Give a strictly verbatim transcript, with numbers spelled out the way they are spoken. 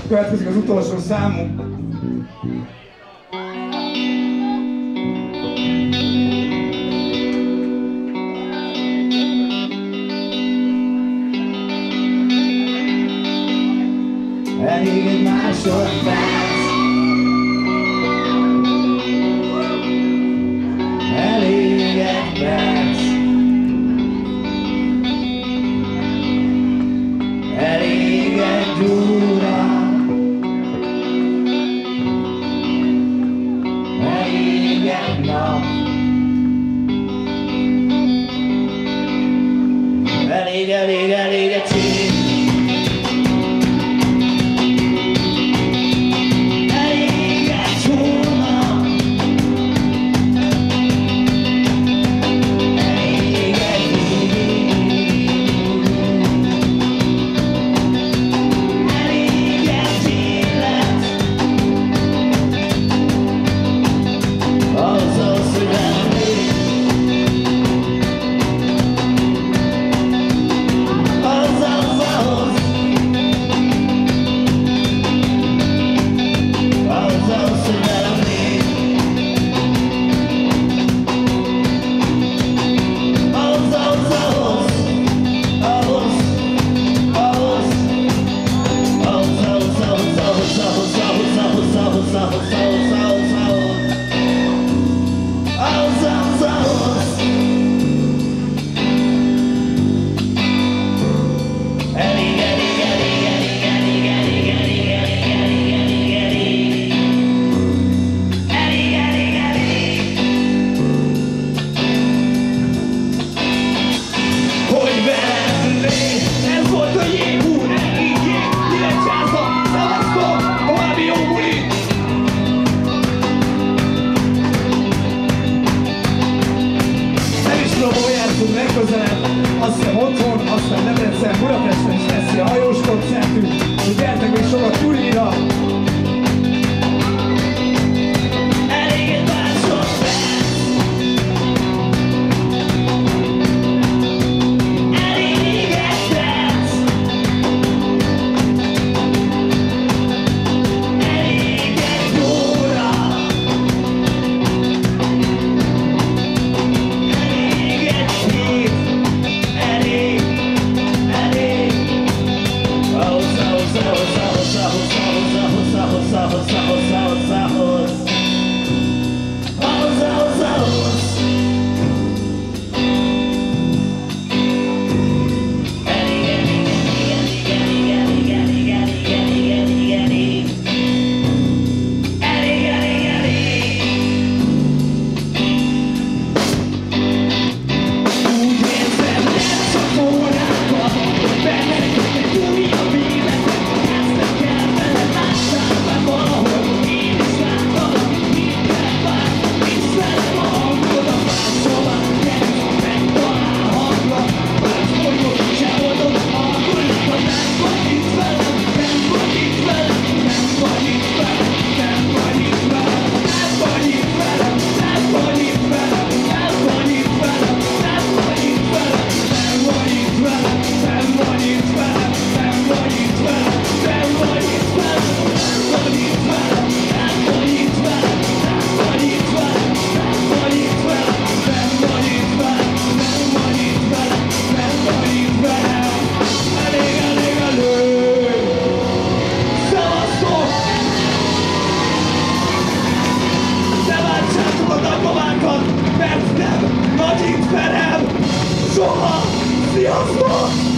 Következik az utolsó számunk. Elég egy másodperc, elég egy perc, elég egy óra, elég egy nap, elég, elég, elég egy cím. Legközelebb, azt hiszem otthon, aztán Debrecen, Budapesten is lesz a hajós koncertünk, hogy gyertek még sokat Tulira! Elég egy másodperc, elég egy perc, elég egy óra, mert nem nagyít velem soha, sziasztok!